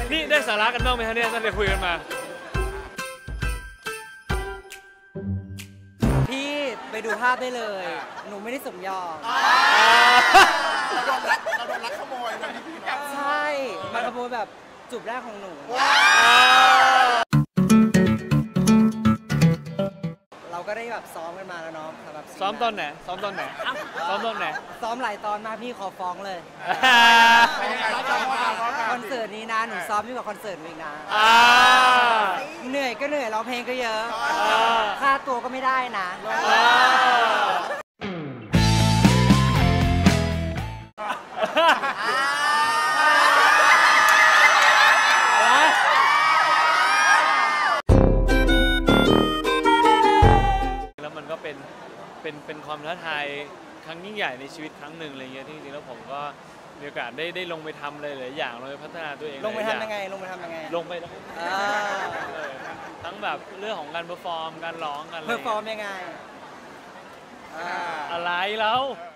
นี่ได้สาระกันบ้างไหมฮะเนี่ยตั้งแต่คุยกันมาพี่ไปดูภาพได้เลยหนูไม่ได้สมยอมเราโดนลักขโมยนะพี่นะใช่มาขโมยแบบจูบแรกของหนูเราก็ได้แบบซ้อมกันมาแล้วเนาะแบบซ้อมตอนไหนซ้อมตอนไหนซ้อมหลายตอนมาพี่ขอฟ้องเลยคอนเสิร์ตนี้นะหนูซ้อมยิ่งกว่าคอนเสิร์ตอีกนะเหนื่อยก็เหนื่อยร้องเพลงก็เยอะค่าตัวก็ไม่ได้นะแล้วมันก็เป็นความท้าทายครั้งยิ่งใหญ่ในชีวิตครั้งหนึ่งอะไรเงี้ยที่จริงๆแล้วผมก็มีโอกาสได้ลงไปทำอะไรหลายอย่างลงไปพัฒนาตัวเองลงไปทำยังไงลงไปทั้งแบบเรื่องของการเพอร์ฟอร์มการร้องกันเพอร์ฟอร์มยังไงอะไรแล้ว